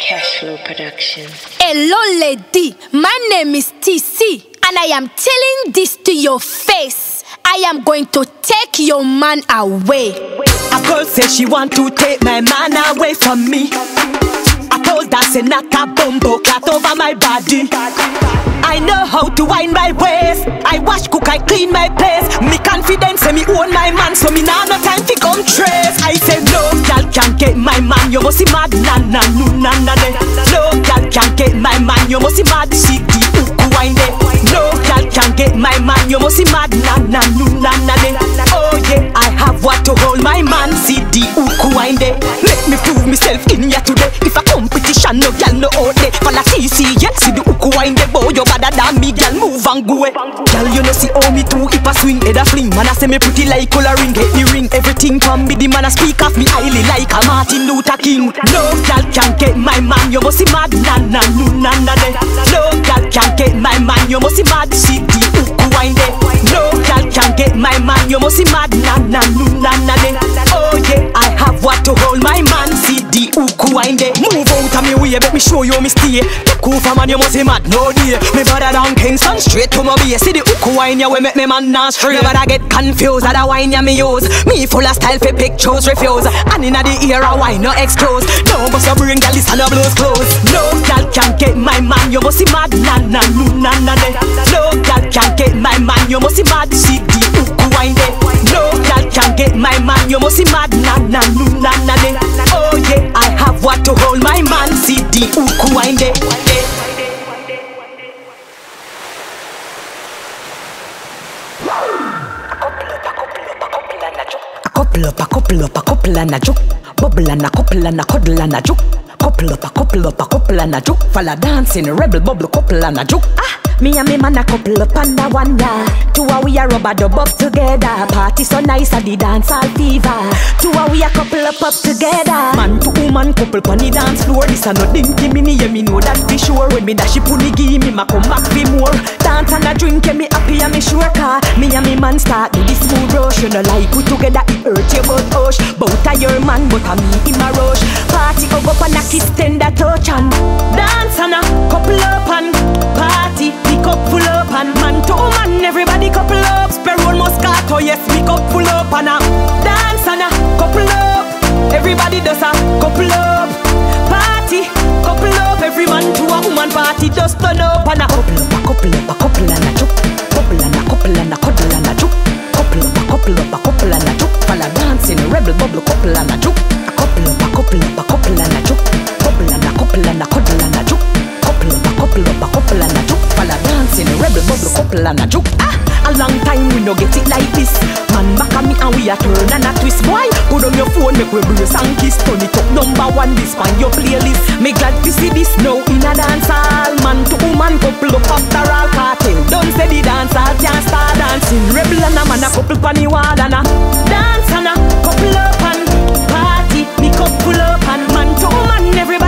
Cashflow Production. Hello lady, my name is TC and I am telling this to your face. I am going to take your man away. A girl said she want to take my man away from me. I told her say not a bumbo cat over my body. I know how to wind my waist. I wash, cook, I clean my place. Me confidence say me own my man, so me nah no time to come trace. I say no, girl can't get my man. You must be mad, na na no na na de. No, girl can't get my man. You must be mad, she the uku wind it. No, girl can't get my man. You must be mad, na na no na na de. Oh yeah, I have what to hold my man. See the uku wind it. Let me prove myself in here today. If a competition, no girl no out there. For la TC, yeah, see the uku wind it. Boy, you better than me, girl, move and go away. Girl, you know see how me too, if I swing, head a fling. Man, I say me pretty like coloring, get me ring. Everything from me, the man I speak of me highly like a Martin Luther King. No girl can't get my man, you must be mad, na na no na na de. No girl can't get my man, you must be mad, see the uku wind it. No girl can't get my man, you must be mad, na na no na na de. Oh yeah, I have what to hold my man, see the uku wind it. Move out of me way, let me show you me stay. Cool for man, you must be mad, no day. Me brother down Kingston, straight to my base. See the uku wine ya, we make me man not straight. You better get confused, that wine ya me use. Me full of style for pictures refuse. And inna the era wine no excuse. No bust your brain, girl, this and no blows close. No girl can't get my man, you must be mad, na na no na na de. No girl can't get my man, you must be mad, see the uku wine de. No girl can't get my man, you must be mad, na na no na na de. Oh yeah, I have what to hold my man, see the uku wine de. A couple and a juke. Bubble and a couple and a cuddle and a juke. Couple and a juke. Falla dancing, rebel bubble, couple and a juke. Me and me man a couple up under one ya. Two a we a rubber dub up together. Party so nice at the dance all fever. Two a we a couple up together. Man to woman couple pon the dance floor. This a no dinky me yeah me know that for sure. When me dash it puni give me ma come back for more. Dance and a drink yeah me happy and me sure car. Me and me man start do this smooth rush. You know like we together it hurt you but hush. Bout a your man but a me in my rush. Party up and a kiss tender touch and dance and a couple up and party. Pick up full up and man to man, everybody couple up. Sparrow Moscato, yes, pick up full up and a dance and a couple up. Everybody does a couple up. Party, couple up. Every man to a woman party just turn up and a couple and a juke. Couple and a cuddle and a juke. Couple and a juke. Falla dancing, rebel bubble, couple and a juke. A couple and a juke. Couple and a cuddle and a juke. Couple and a juke. Falla dancing, rebel bubble, couple and a juke. A long time we no get it like this. Man back at me and we a turn and a twist. Boy, put on your phone, make we brace and kiss. Turn it up #1, this on your playlist. Me glad to see this now in a dance hall. Man to woman couple up after all cartel. Don't say the dance hall can't start dancing. Rebel and a man a couple pon the wall and a dance and a couple up and party. Me couple up and man to woman everybody.